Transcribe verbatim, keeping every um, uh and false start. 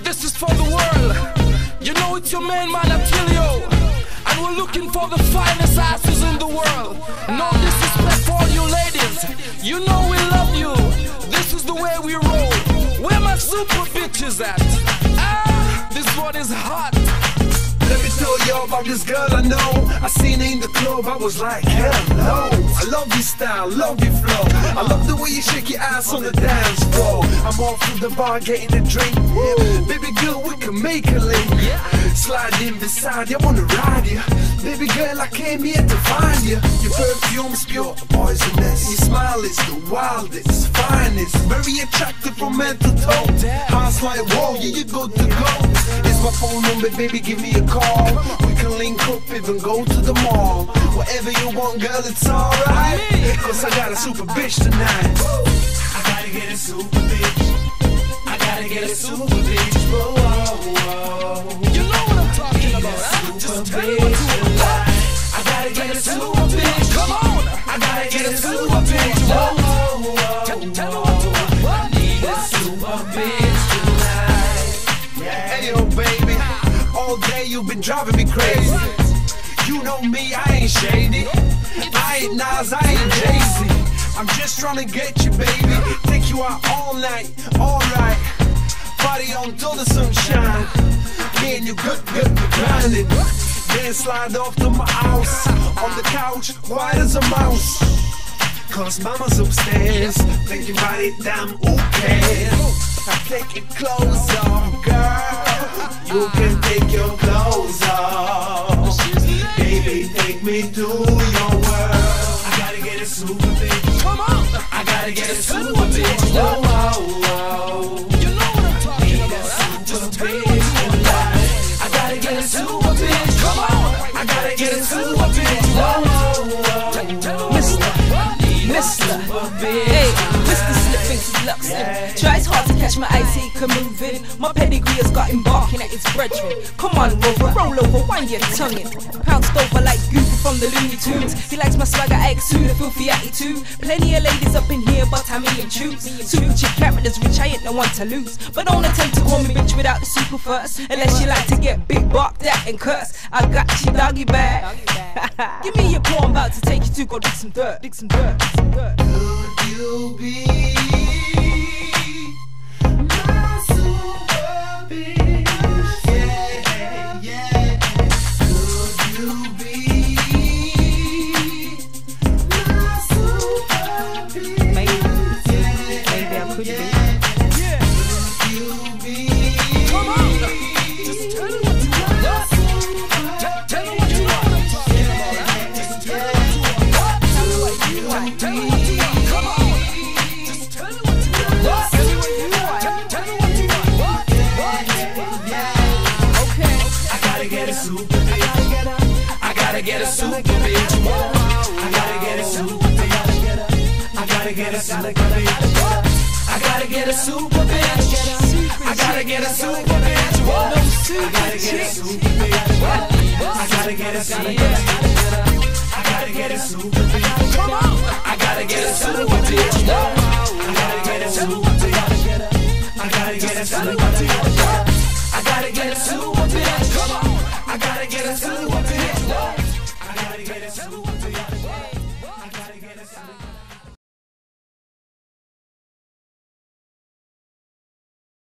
This is for the world. You know it's your main man Attilio, and we're looking for the finest asses in the world. No disrespect for all you ladies, you know we love you. This is the way we roll. Where my super bitches at? Ah, this one is hot. Let me tell you about this girl I know. I seen her in the club, I was like, hello. I love your style, love your flow. I love the way you shake your ass on the dance floor. I'm off to the bar getting a drink. Yeah. Baby girl, we can make a link. Yeah. Slide in beside you, I wanna ride you. Baby girl, I came here to find you. Your perfume's pure poisonous. Your smile is the wildest, finest. Very attractive from head to toe. Heart's like, whoa, yeah, you're good to go. It's my phone number, baby, give me a call. We can link up, even go to the mall. Whatever you want, girl, it's alright. Cause I got a super bitch tonight. I gotta get a super bitch. I gotta get a super bitch. Whoa, whoa, whoa. You know what I'm talking about, huh? Just tell me what you want. I gotta get a super bitch. Come on. I gotta get a super bitch. Whoa, whoa, whoa. Tell me what you want. I need a super bitch tonight. Yeah. Hey, yo, baby. All day you've been driving me crazy. You know me, I ain't shady. I ain't Nas, I ain't Jay-Z. I'm just trying to get you, baby. Take you out all night, alright. Party on till the sunshine. Me and you good, good, good grinding. Then slide off to my house. On the couch, quiet as a mouse. Cause mama's upstairs, thinking about it, damn, who cares? I take your clothes off, girl. You can take your clothes off. Baby, take me to your world. I gotta get a super bitch. Come on. I gotta get a super bitch. Whoa, whoa, whoa. You know what I'm talking about, huh? Just tell me what you want. I gotta get a super bitch. Come on. I gotta get a super bitch. Whoa, whoa, whoa. Mister, Mister, hey, Mister Slipping his looks in. Tries hard to catch my eyes, he can move in. My pedigree has got him barking at his brethren. Come on, Rover, roll over, wind your tongue in. Pounced over like Goofy from the Looney Tunes. He likes my swagger, I exude a filthy attitude. Plenty of ladies up in here, but I'm in choose. Super chick characters, which I ain't no one to lose. But don't attempt to call me bitch without the super first. Unless you like to get big barked at and cursed. I got you doggy bag. Give me your paw, I'm about to take you to go dig some dirt, dig some dirt, dig some dirt. Could you be my super bitch? Yeah, yeah. Could you be my super bitch? Maybe, Yeah, maybe I could yeah. be. Yeah. Could you be? Come on. Just tell me what you want. Tell, tell me what you want. I'm talking about, huh? Just tell me what you want. Tell me what you want. Tell me what you want. Come on. Just tell me what you want. Tell me what you want. Tell me what you want. What? What? Okay. I gotta get a super bitch. I gotta get a super bitch. I gotta get a super bitch. I gotta get a super bitch. I gotta get a super bitch. I gotta get a super bitch. I gotta get a super bitch. I gotta get a super bitch. I gotta get a super bitch. Come on. I gotta get a super bitch. I gotta get a super bitch. I gotta get a super bitch. I gotta get a super bitch. Come on. I gotta get a super bitch. I gotta get a super bitch.